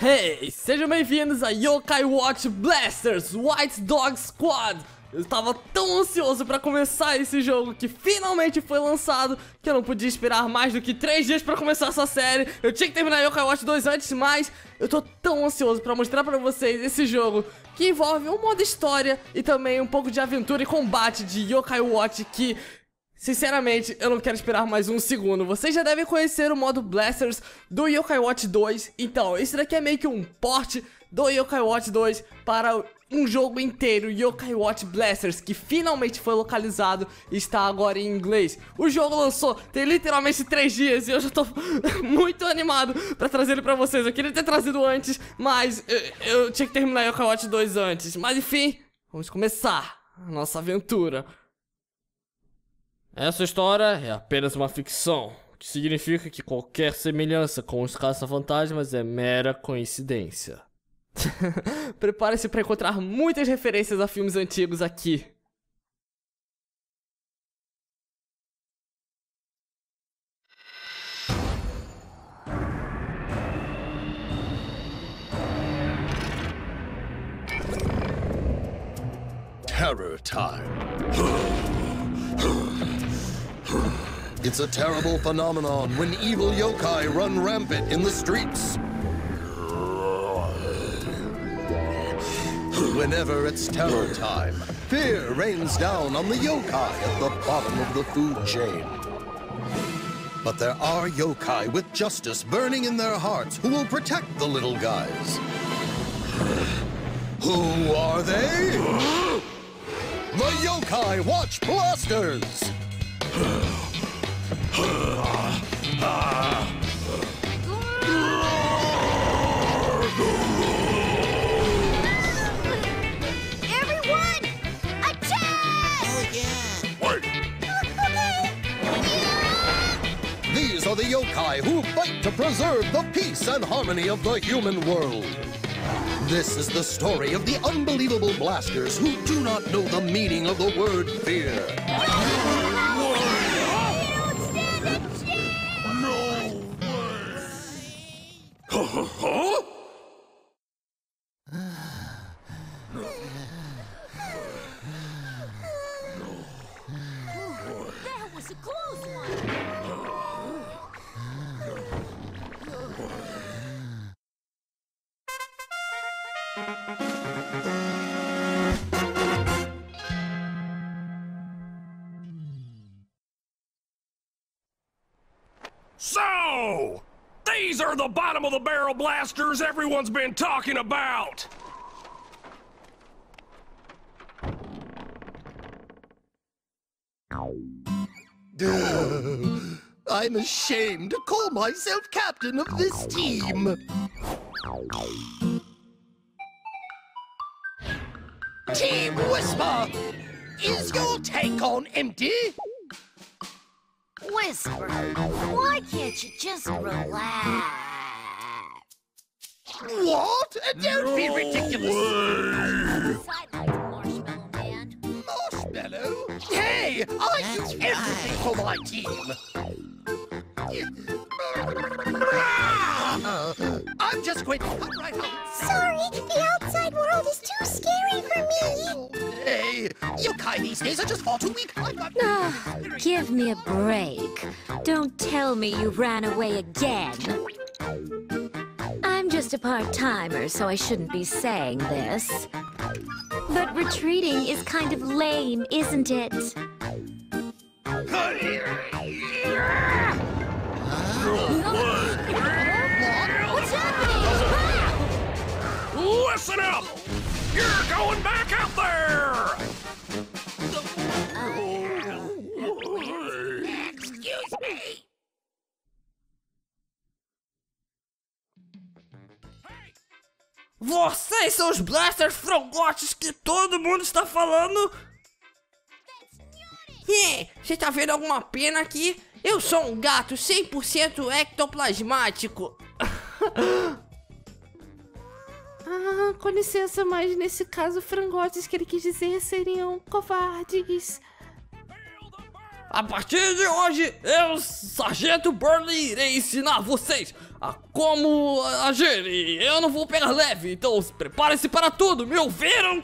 Hey, sejam bem-vindos a Yokai Watch Blasters White Dog Squad. Eu estava tão ansioso para começar esse jogo que finalmente foi lançado que eu não podia esperar mais do que 3 dias para começar essa série. Eu tinha que terminar Yokai Watch 2 antes, mas eu tô tão ansioso para mostrar para vocês esse jogo que envolve um modo história e também um pouco de aventura e combate de Yokai Watch que... sinceramente, eu não quero esperar mais um segundo. Vocês já devem conhecer o modo Blasters do Yokai Watch 2. Então, esse daqui é meio que um port do Yokai Watch 2 para um jogo inteiro, Yokai Watch Blasters, que finalmente foi localizado e está agora em inglês. O jogo lançou tem literalmente 3 dias e eu já tô muito animado para trazer ele para vocês. Eu queria ter trazido antes, mas eu tinha que terminar Yokai Watch 2 antes. Mas enfim, vamos começar a nossa aventura. Essa história é apenas uma ficção, o que significa que qualquer semelhança com os caça-fantasmas é mera coincidência. Prepare-se para encontrar muitas referências a filmes antigos aqui. Terror time. It's a terrible phenomenon when evil yokai run rampant in the streets. Whenever it's terror time, fear rains down on the yokai at the bottom of the food chain. But there are yokai with justice burning in their hearts who will protect the little guys. Who are they? The Yokai Watch Blasters! Everyone, attack! Oh, yeah. Wait! These are the yokai who fight to preserve the peace and harmony of the human world. This is the story of the unbelievable blasters who do not know the meaning of the word fear. That was a close one. So, these are the bottom of the barrel blasters everyone's been talking about. I'm ashamed to call myself captain of this team. Team Whisper, is your tank on empty? Whisper, why can't you just relax? What? Don't be ridiculous. Marshmallow Man. Marshmallow? Hey, I do everything for my team. I'm just going to cut right out. Sorry, the outside world is too scary for me. Hey, yokai these days are just far too weak. I've got... Give me a break. Don't tell me you ran away again. I'm just a part-timer, so I shouldn't be saying this. But retreating is kind of lame, isn't it? What's happening? Listen up! You're going back out there! Excuse me. Vocês são os Blasters frangotes que todo mundo está falando? Você tá vendo alguma pena aqui? Eu sou um gato 100% ectoplasmático. Com licença, mas nesse caso, frangotes que ele quis dizer seriam covardes. A partir de hoje, eu, Sargento Burly, irei ensinar vocês a como agir. E eu não vou pegar leve, então preparem-se para tudo, me ouviram?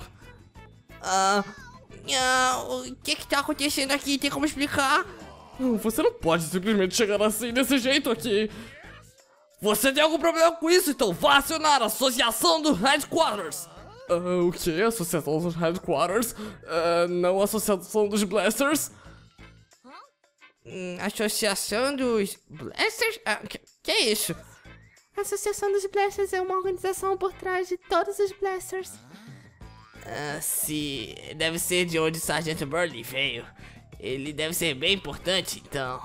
O que tá acontecendo aqui? Tem como explicar? Você não pode simplesmente chegar assim, desse jeito aqui. Você tem algum problema com isso? Então vá acionar a Associação do Headquarters. O que? Associação dos Headquarters? Não a Associação dos Blasters? Associação dos Blasters? Que é isso? A Associação dos Blasters é uma organização por trás de todos os Blasters. Se deve ser de onde o Sargento Burly veio. Ele deve ser bem importante, então.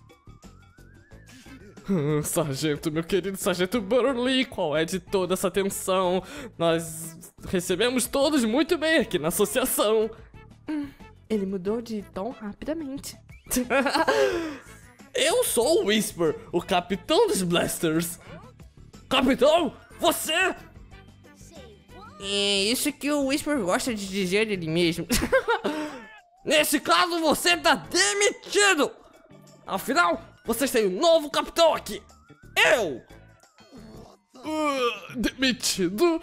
Sargento, meu querido Sargento Burly, qual é de toda essa tensão? Nós recebemos todos muito bem aqui na associação. Ele mudou de tom rapidamente. Eu sou o Whisper, o capitão dos Blasters. Capitão, você? É isso que o Whisper gosta de dizer dele mesmo. Nesse caso, você tá demitido. Afinal, vocês têm um novo capitão aqui. Eu. Demitido?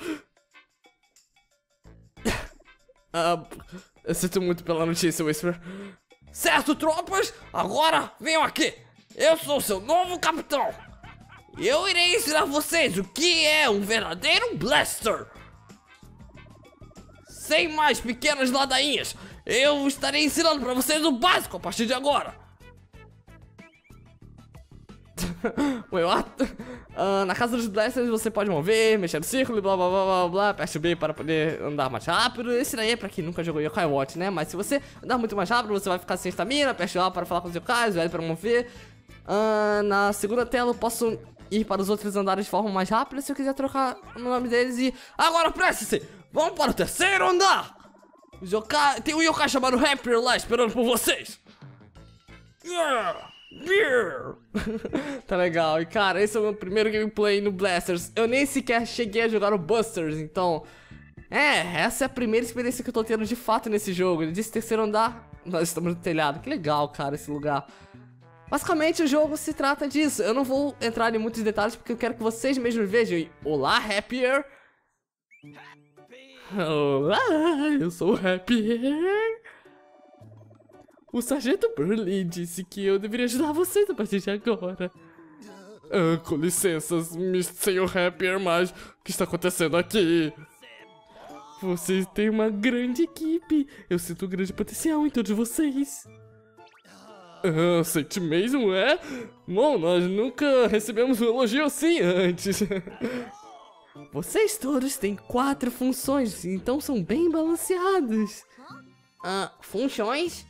Eu sinto muito pela notícia, Whisper. Certo, tropas? Agora venham aqui. Eu sou seu novo capitão. Eu irei ensinar vocês o que é um verdadeiro Blaster. Sem mais pequenas ladainhas, eu estarei ensinando pra vocês o básico a partir de agora. Na casa dos Blasters você pode mover, mexer no círculo e blá blá blá blá blá. Aperte o B para poder andar mais rápido. Esse daí é pra quem nunca jogou Yokai Watch, né? Mas se você andar muito mais rápido, você vai ficar sem estamina. Aperte o A para falar com os Yokais, o L para mover. Na segunda tela eu posso ir para os outros andares de forma mais rápida se eu quiser trocar o nome deles. E agora preste-se! Vamos para o terceiro andar! Tem um Yokai chamado Happier lá esperando por vocês! Tá legal, e cara, esse é o meu primeiro gameplay no Blasters. Eu nem sequer cheguei a jogar o Busters, então essa é a primeira experiência que eu tô tendo de fato nesse jogo. Ele disse terceiro andar, nós estamos no telhado. Que legal, cara, esse lugar. Basicamente o jogo se trata disso. Eu não vou entrar em muitos detalhes porque eu quero que vocês mesmos vejam. E, olá, Happier. Olá, eu sou o Happier. O Sargento Burly disse que eu deveria ajudar vocês a partir de agora. Com licença, Sr. Happier, mas o que está acontecendo aqui? Vocês têm uma grande equipe. Eu sinto um grande potencial em todos vocês. Sente mesmo, é? Bom, nós nunca recebemos um elogio assim antes. Vocês todos têm 4 funções, então são bem balanceados. Funções?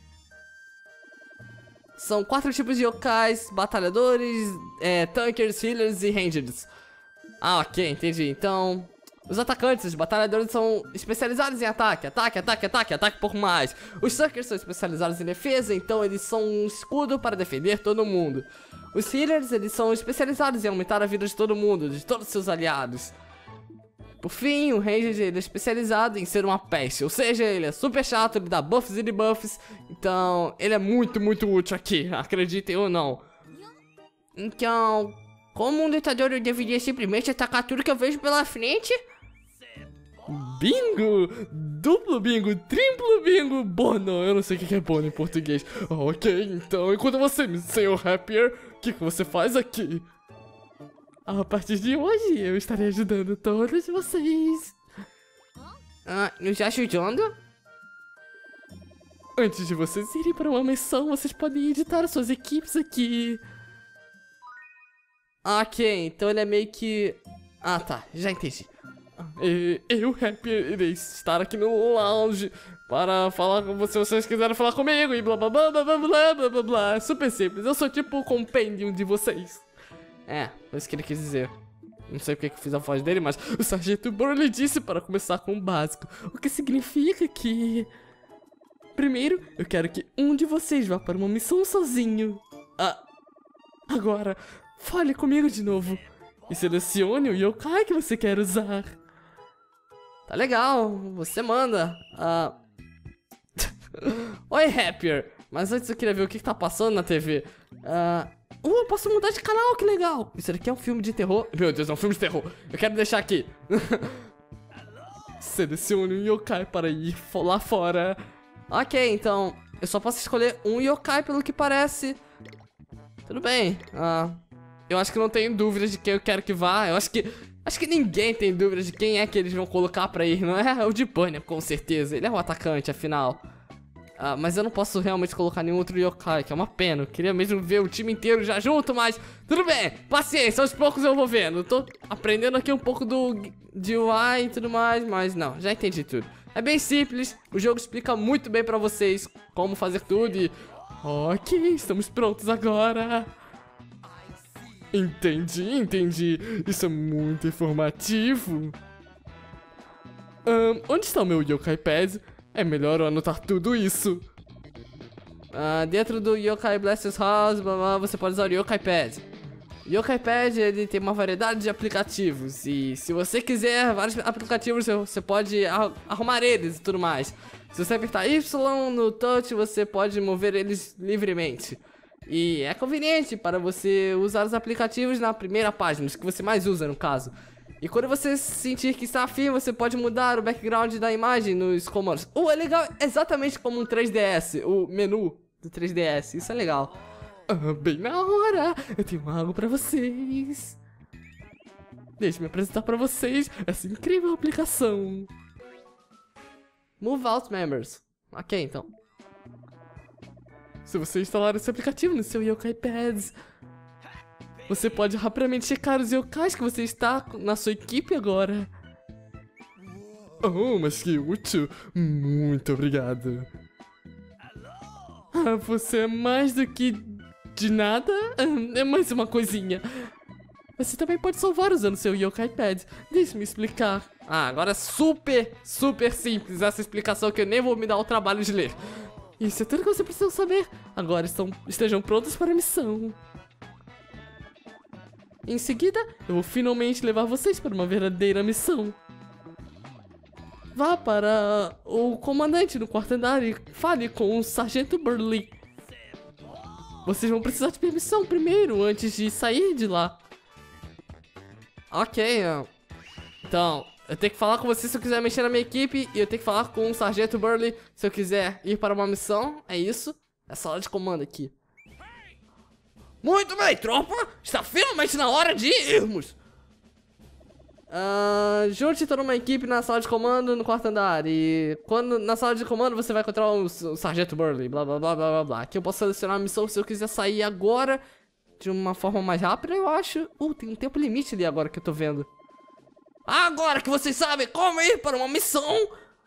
São 4 tipos de yokais: batalhadores, tankers, healers e rangers. Ok, entendi. Então, os atacantes, os batalhadores são especializados em ataque, ataque pouco mais. Os tankers são especializados em defesa, então eles são um escudo para defender todo mundo. Os healers, eles são especializados em aumentar a vida de todo mundo, de todos os seus aliados. Por fim, o Ranger ele é especializado em ser uma peste, ou seja, ele é super chato, ele dá buffs e debuffs, então ele é muito, muito útil aqui, acreditem ou não. Então, como um lutador eu deveria simplesmente atacar tudo que eu vejo pela frente? Bingo! Duplo bingo, triplo bingo, bono, eu não sei o que é bono em português. Ok, então, enquanto você, Sr. Happier, o que você faz aqui? A partir de hoje, eu estarei ajudando todos vocês. Nos ajudando? Antes de vocês irem para uma missão, vocês podem editar suas equipes aqui. Ok, então ele é meio que... tá, já entendi. Eu, Happier, irei estar aqui no lounge para falar com vocês, se vocês quiserem falar comigo e blá blá blá blá blá blá blá blá blá. Super simples, eu sou tipo o compendium de vocês. Foi isso que ele quis dizer. Não sei porque que eu fiz a voz dele, mas o Sargento Burly disse para começar com o básico. O que significa que... Primeiro, eu quero que um de vocês vá para uma missão sozinho. Agora, fale comigo de novo. E selecione o yokai que você quer usar. Tá legal, você manda. Oi, Happier. Mas antes eu queria ver o que tá passando na TV. Eu posso mudar de canal, que legal. Isso aqui é um filme de terror. Meu Deus, é um filme de terror. Eu quero deixar aqui. Selecione um yokai para ir lá fora. Ok, então eu só posso escolher um yokai pelo que parece. Tudo bem. Eu acho que não tenho dúvidas de quem eu quero que vá. Eu acho que ninguém tem dúvidas de quem é que eles vão colocar pra ir, não é? É o de Bunny, com certeza. Ele é o atacante, afinal. Mas eu não posso realmente colocar nenhum outro yokai, que é uma pena. Eu queria mesmo ver o time inteiro já junto, mas tudo bem, paciência, aos poucos eu vou vendo. Eu tô aprendendo aqui um pouco de UI e tudo mais, mas não, já entendi tudo. É bem simples, o jogo explica muito bem pra vocês como fazer tudo e... Ok, estamos prontos agora. Entendi. Isso é muito informativo. Onde está o meu Yokai Pad? É melhor eu anotar tudo isso. Dentro do Yokai Blasters House, você pode usar o Yokai Pad. O Yokai Pad, ele tem uma variedade de aplicativos. E se você quiser vários aplicativos, você pode arrumar eles e tudo mais. Se você apertar Y no touch, você pode mover eles livremente. E é conveniente para você usar os aplicativos na primeira página, os que você mais usa no caso. E quando você sentir que está afim, você pode mudar o background da imagem nos comandos. É legal, exatamente como um 3DS, o menu do 3DS, isso é legal. Bem na hora, eu tenho algo para vocês. Deixe-me apresentar para vocês essa incrível aplicação. Move Out Members. Ok, então. Se você instalar esse aplicativo no seu Yokai Pads, você pode rapidamente checar os yokais que você está na sua equipe agora. Oh, mas que útil. Muito obrigado. Você é mais do que de nada. É mais uma coisinha. Você também pode salvar usando seu Yokai Pad. Deixe-me explicar. Agora é super simples essa explicação que eu nem vou me dar o trabalho de ler. Isso é tudo que você precisa saber. Agora estejam prontos para a missão. Em seguida, eu vou finalmente levar vocês para uma verdadeira missão. Vá para o comandante no quarto andar e fale com o Sargento Burley. Vocês vão precisar de permissão primeiro, antes de sair de lá. Ok, então, eu tenho que falar com você se eu quiser mexer na minha equipe. E eu tenho que falar com o Sargento Burley se eu quiser ir para uma missão. É isso, é a sala de comando aqui. Muito bem, tropa, está finalmente na hora de irmos. Junte toda uma equipe na sala de comando no quarto andar. E quando na sala de comando você vai encontrar o Sargento Burley, blá blá blá blá blá. Aqui eu posso selecionar a missão se eu quiser sair agora de uma forma mais rápida, eu acho. Tem um tempo limite ali agora que eu tô vendo. Agora que vocês sabem como ir para uma missão.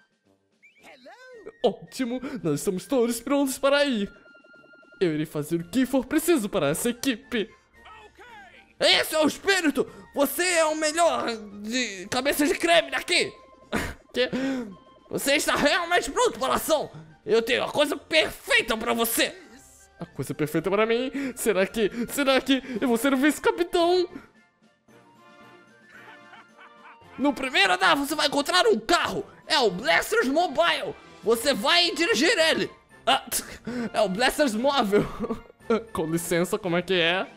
Ótimo, nós estamos todos prontos para ir. Eu irei fazer o que for preciso para essa equipe. Esse é o espírito! Você é o melhor de cabeça de creme daqui! Você está realmente pronto para a ação! Eu tenho a coisa perfeita para você! A coisa perfeita para mim? Será que eu vou ser o vice-capitão? No primeiro andar você vai encontrar um carro! É o Blasters Mobile! Você vai dirigir ele! É o Blasters Móvel! Com licença, como é que é?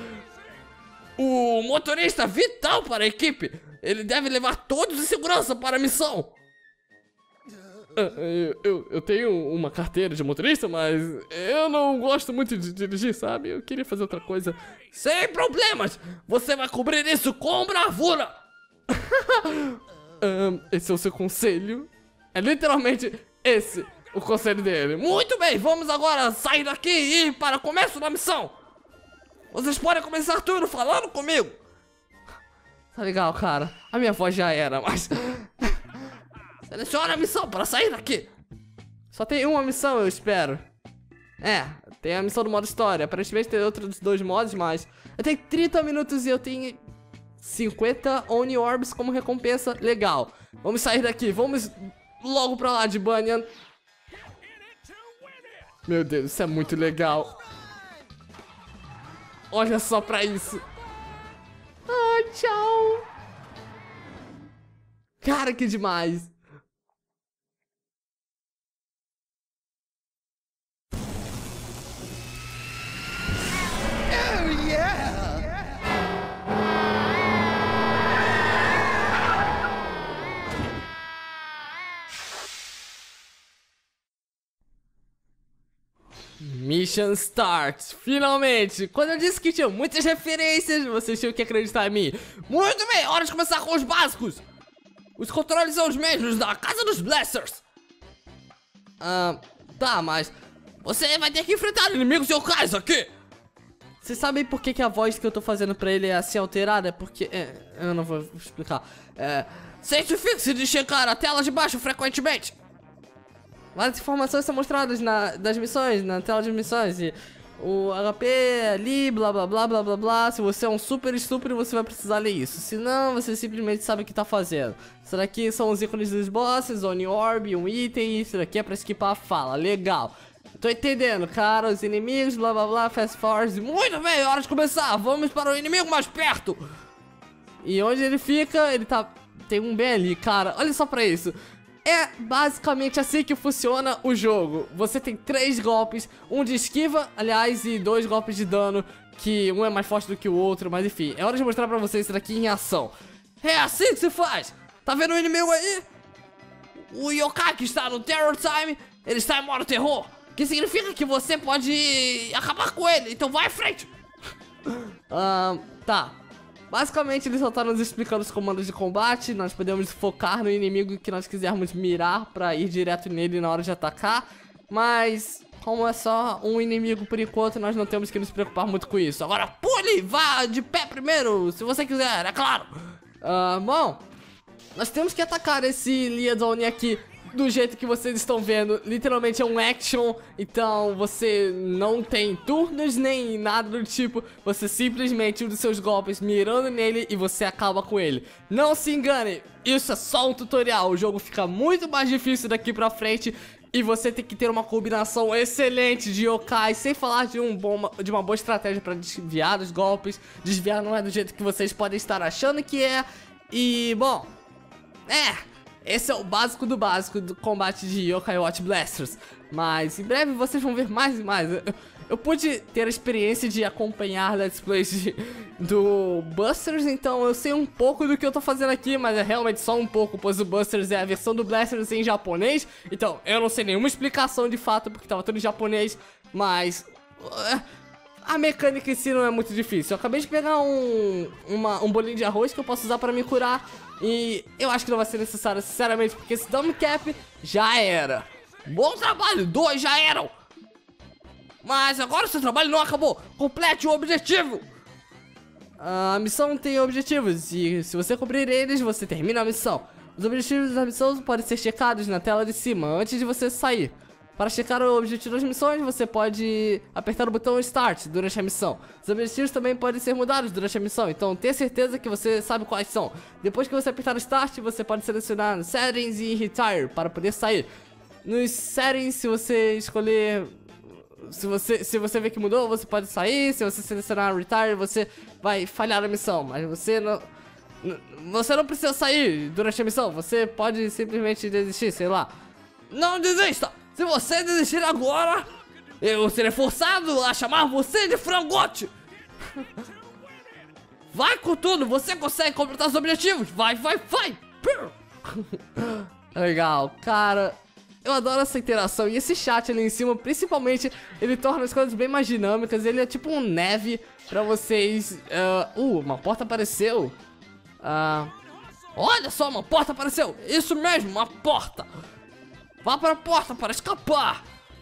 O motorista vital para a equipe! Ele deve levar todos em segurança para a missão! Eu tenho uma carteira de motorista, mas eu não gosto muito de dirigir, sabe? Eu queria fazer outra coisa. Sem problemas! Você vai cobrir isso com bravura! Esse é o seu conselho? É literalmente esse o conselho dele. Muito bem, vamos agora sair daqui e ir para o começo da missão. Vocês podem começar tudo falando comigo. Tá legal, cara. A minha voz já era, mas... Seleciona a missão para sair daqui. Só tem uma missão, eu espero. Tem a missão do modo história. Aparentemente tem outros 2 modos, mas... Eu tenho 30 minutos e eu tenho 50 Oni Orbs como recompensa. Legal. Vamos sair daqui. Vamos logo pra lá de Banyan. Meu Deus, isso é muito legal. Olha só pra isso. Tchau. Cara, que demais. Mission Start. Finalmente! Quando eu disse que tinha muitas referências, vocês tinham que acreditar em mim. Muito bem, hora de começar com os básicos. Os controles são os mesmos da Casa dos Blasters. Tá, mas você vai ter que enfrentar inimigos yokais aqui. Vocês sabem por que a voz que eu tô fazendo pra ele é assim alterada? É porque... eu não vou explicar. Certifique-se de checar a tela de baixo frequentemente. Várias informações são mostradas das missões, na tela de missões. E o HP ali, blá blá blá blá blá blá. Se você é um super estúpido, você vai precisar ler isso. Se não, você simplesmente sabe o que tá fazendo. Isso daqui são os ícones dos bosses, Oni Orb, um item. Isso daqui é pra esquipar a fala. Legal. Tô entendendo, cara. Os inimigos, blá blá blá, fast forward. Muito bem, hora de começar. Vamos para o inimigo mais perto. E onde ele fica, ele tá... Tem um bem ali, cara. Olha só pra isso. É basicamente assim que funciona o jogo. Você tem 3 golpes, um de esquiva, aliás, e 2 golpes de dano, que um é mais forte do que o outro, mas enfim. É hora de mostrar pra vocês isso daqui em ação. É assim que se faz. Tá vendo o inimigo aí? O yokai que está no Terror Time, ele está em modo terror, que significa que você pode acabar com ele, então vai à frente. Tá. Basicamente eles só estão nos explicando os comandos de combate. Nós podemos focar no inimigo que nós quisermos mirar pra ir direto nele na hora de atacar. Mas como é só um inimigo por enquanto, nós não temos que nos preocupar muito com isso. Agora pule, vá de pé primeiro, se você quiser, é claro. Bom, nós temos que atacar esse Liaison aqui do jeito que vocês estão vendo. Literalmente é um action, então você não tem turnos nem nada do tipo. Você simplesmente usa seus golpes mirando nele e você acaba com ele. Não se engane, isso é só um tutorial. O jogo fica muito mais difícil daqui pra frente e você tem que ter uma combinação excelente de yokai, sem falar de uma boa estratégia pra desviar dos golpes. Desviar não é do jeito que vocês podem estar achando que é. E, bom, esse é o básico do combate de Yokai Watch Blasters. Mas em breve vocês vão ver mais e mais. Eu pude ter a experiência de acompanhar Let's Plays do Busters, então eu sei um pouco do que eu tô fazendo aqui, mas é realmente só um pouco, pois o Busters é a versão do Blasters em japonês. Então eu não sei nenhuma explicação de fato, porque tava tudo em japonês, mas... a mecânica em si não é muito difícil. Eu acabei de pegar um bolinho de arroz que eu posso usar pra me curar. E eu acho que não vai ser necessário, sinceramente, porque esse Dumb Cap já era. Bom trabalho, 2 já eram. Mas agora o seu trabalho não acabou. Complete o objetivo. A missão tem objetivos e se você cumprir eles, você termina a missão. Os objetivos da missão podem ser checados na tela de cima antes de você sair. Para checar o objetivo das missões, você pode apertar o botão Start durante a missão. Os objetivos também podem ser mudados durante a missão, então tenha certeza que você sabe quais são. Depois que você apertar o Start, você pode selecionar Settings e Retire para poder sair. Nos Settings, se você escolher... Se você ver que mudou, você pode sair. Se você selecionar Retire, você vai falhar a missão. Mas você não precisa sair durante a missão. Você pode simplesmente desistir, sei lá. Não desista! Se você desistir agora, eu serei forçado a chamar você de frangote. Vai com tudo, você consegue completar os objetivos. Vai. Legal, cara. Eu adoro essa interação. E esse chat ali em cima, principalmente, ele torna as coisas bem mais dinâmicas. Ele é tipo um neve pra vocês. Uma porta apareceu. Olha só, uma porta apareceu. Isso mesmo, uma porta. Vá para a porta para escapar.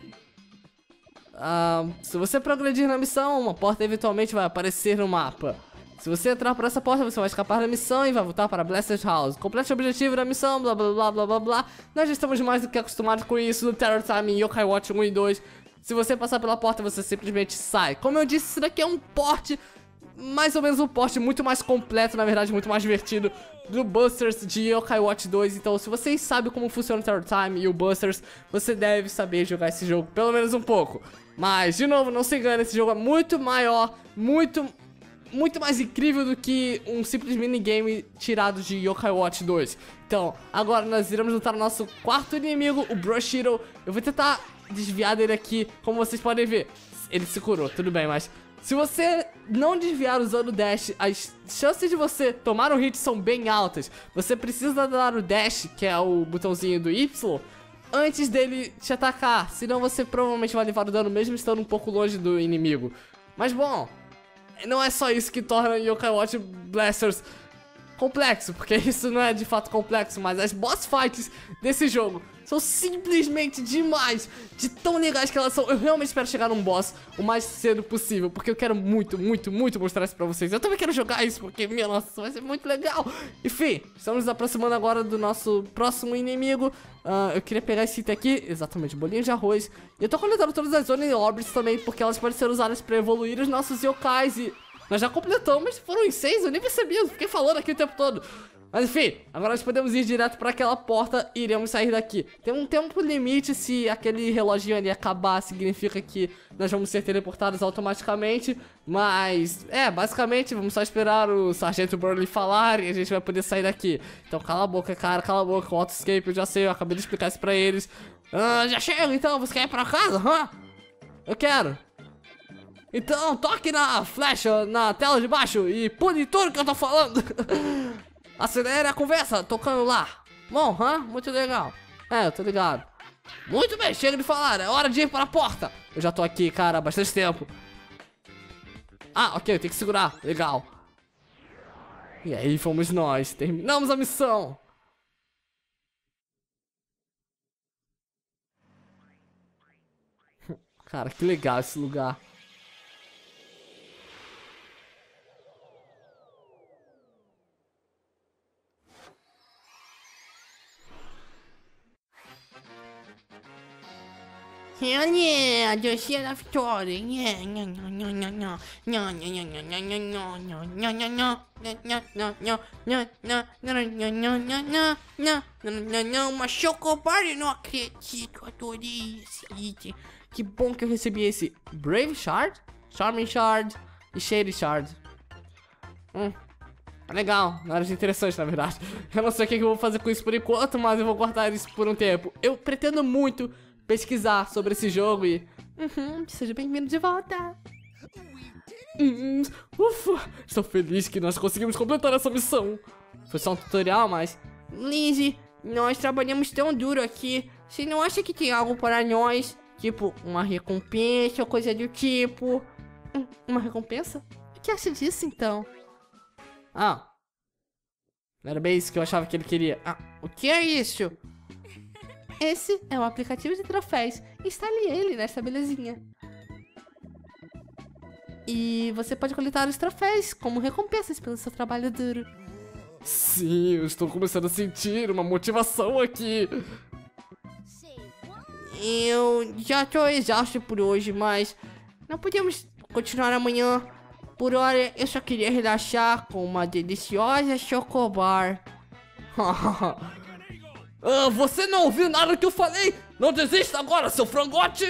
Se você progredir na missão, uma porta eventualmente vai aparecer no mapa. Se você entrar por essa porta, você vai escapar da missão e vai voltar para Blasters House. Complete o objetivo da missão, blá blá blá blá blá blá. Nós já estamos mais do que acostumados com isso no Terror Time em Yokai Watch 1 e 2. Se você passar pela porta, você simplesmente sai. Como eu disse, isso daqui é um porte, mais ou menos um porte muito mais completo, na verdade muito mais divertido, do Busters de Yokai Watch 2. Então se vocês sabem como funciona o Terror Time e o Busters, você deve saber jogar esse jogo, pelo menos um pouco. Mas, de novo, não se engane, esse jogo é muito maior, muito mais incrível do que um simples minigame tirado de Yokai Watch 2. Então, agora nós iremos lutar o nosso quarto inimigo, o Bushido. Eu vou tentar desviar dele aqui, como vocês podem ver. Ele se curou, tudo bem, mas se você não desviar usando o dash, as chances de você tomar um hit são bem altas. Você precisa dar o dash, que é o botãozinho do Y, antes dele te atacar. Senão você provavelmente vai levar o dano mesmo estando um pouco longe do inimigo. Mas bom, não é só isso que torna Yokai Watch Blasters complexo, porque isso não é de fato complexo, mas as boss fights desse jogo são simplesmente demais, de tão legais que elas são. Eu realmente espero chegar num boss o mais cedo possível, porque eu quero muito mostrar isso pra vocês. Eu também quero jogar isso, porque, minha nossa, vai ser muito legal. Enfim, estamos nos aproximando agora do nosso próximo inimigo. Eu queria pegar esse item aqui, exatamente, bolinho de arroz. E eu tô coletando todas as Oni Orbs também, porque elas podem ser usadas pra evoluir os nossos yokais. E nós já completamos, foram em 6, eu nem percebi, eu fiquei falando aqui o tempo todo. Mas enfim, agora nós podemos ir direto pra aquela porta e iremos sair daqui. Tem um tempo limite, se aquele reloginho ali acabar, significa que nós vamos ser teleportados automaticamente. Mas, basicamente, vamos só esperar o Sargento Burley falar e a gente vai poder sair daqui. Então cala a boca, cara, cala a boca, o auto-escape eu já sei, eu acabei de explicar isso pra eles. Já chego então, você quer ir pra casa? Eu quero. Então toque na flecha, na tela de baixo e pune tudo que eu tô falando. Acelere a conversa, tocando lá. Bom, muito legal. Eu tô ligado. Muito bem, chega de falar, é hora de ir para a porta. Eu já tô aqui, cara, há bastante tempo. Ok, eu tenho que segurar, legal. E aí fomos nós, terminamos a missão. Cara, que legal esse lugar. Yeah, doce da vitória. Uma chocobar, eu não acredito, adorei esse item. Que bom que eu recebi esse Brave Shard, Charming Shard e Shady Shard. Legal, nada de interessante na verdade. Eu não sei o que eu vou fazer com isso por enquanto, mas eu vou guardar isso por um tempo. Eu pretendo muito pesquisar sobre esse jogo e... Seja bem-vindo de volta. Ufa, estou feliz que nós conseguimos completar essa missão. Foi só um tutorial, mas... Lizzie, nós trabalhamos tão duro aqui. Você não acha que tem algo para nós? Tipo, uma recompensa ou coisa do tipo? Uma recompensa? O que acha disso, então? Não era bem isso que eu achava que ele queria. O que é isso? Esse é um aplicativo de troféus. Instale ele nesta belezinha. E você pode coletar os troféus como recompensas pelo seu trabalho duro. Sim, eu estou começando a sentir uma motivação aqui. Eu já tô exausto por hoje, mas não podemos continuar amanhã. Por hora, eu só queria relaxar com uma deliciosa chocobar. Você não ouviu nada que eu falei? Não desista agora, seu frangote!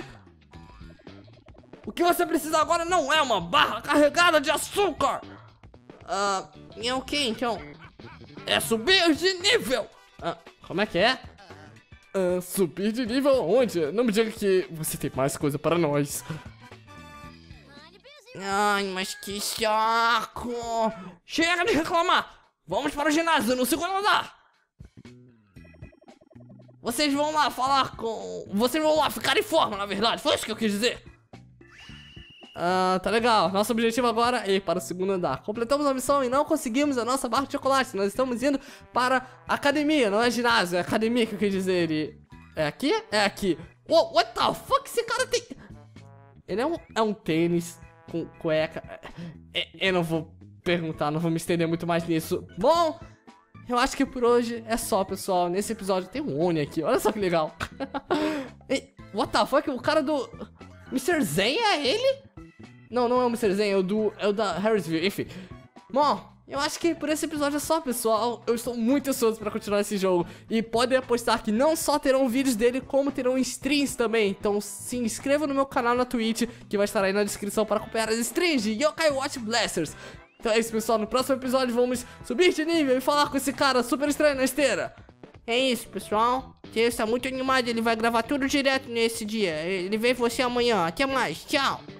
O que você precisa agora não é uma barra carregada de açúcar! É o que então? É subir de nível! Como é que é? Subir de nível onde? Não me diga que você tem mais coisa para nós. Ai, mas que saco! Chega de reclamar! Vamos para o ginásio no segundo andar! Vocês vão lá falar com... Vocês vão lá ficar em forma, na verdade. Foi isso que eu quis dizer. Tá legal. Nosso objetivo agora é ir para o segundo andar. Completamos a missão e não conseguimos a nossa barra de chocolate. Nós estamos indo para a academia, não é ginásio. É academia que eu quis dizer. E... é aqui? É aqui. Uou, what the fuck? Esse cara tem... Ele é um tênis com cueca. Eu não vou perguntar, não vou me estender muito mais nisso. Bom... eu acho que por hoje é só, pessoal. Nesse episódio tem um Oni aqui. Olha só que legal. What the fuck? O cara do... Mr. Zen é ele? Não, não é o Mr. Zen. É o da Harrisville. Enfim. Bom, eu acho que por esse episódio é só, pessoal. Eu estou muito ansioso pra continuar esse jogo. E podem apostar que não só terão vídeos dele, como terão streams também. Então se inscreva no meu canal na Twitch, que vai estar aí na descrição para acompanhar as streams de Yokai Watch Blasters. Então é isso, pessoal, no próximo episódio vamos subir de nível e falar com esse cara super estranho na esteira. É isso, pessoal. Ele está muito animado, ele vai gravar tudo direto nesse dia. Ele vê você amanhã. Até mais, tchau.